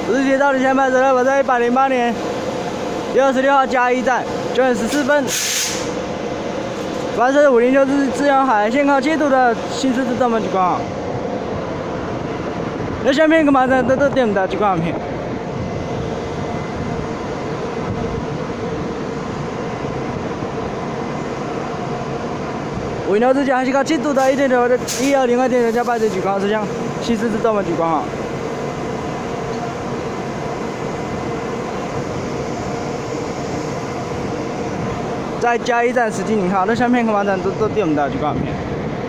日铁道的前排车，我在108年6月16号嘉义站9点14分，发射509自由海限靠7度的新狮子动门举光。那相片干嘛的都点不到举光片。 509之前是靠7度的1.9的1202.9加8的举光，是向新狮子动门举光啊。 在嘉义站实际0号，那相片看完站都点不到举光片。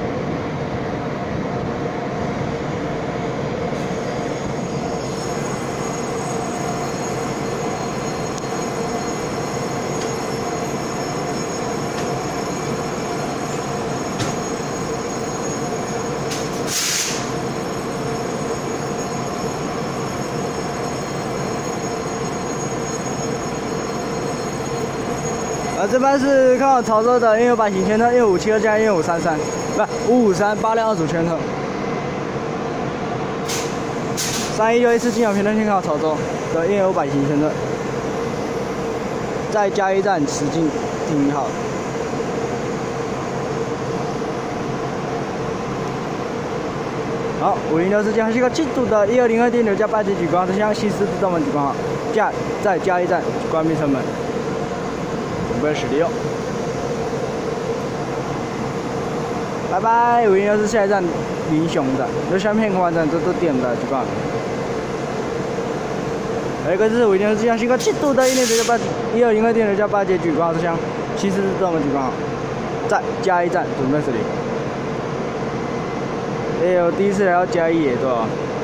这班是看好潮州的165型全特157加15533，不553 8辆2组全特。316一次进口平台先看好潮州的165型全特，在嘉义站实进第1号。好，506之前还是个7度的1202.9加8级举光，这项新狮子动门举光号，在嘉义站关闭城门。 5分10溜，拜拜。506是下一站民雄站，那相片看完站都点的举光。还有一个是506这项是个7度的1202.9加8级举光，这项新狮子动门举光，在嘉义站准备xử理。哎，我第一次来到嘉义耶，对吧？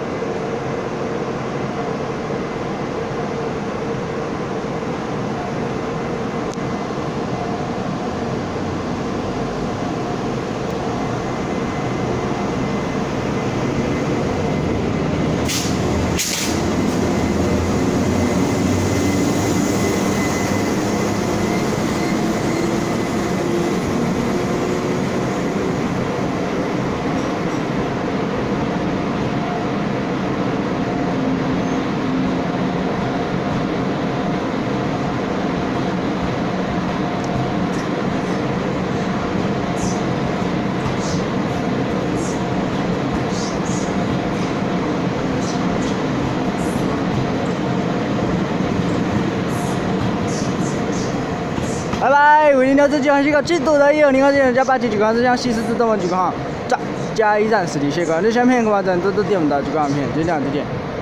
拜拜，506这还是个7度的1202.9加8级举光，这项新狮子动门举光号，在嘉义站实体卸光，这相片看完站都点不到举光片，就这样再见。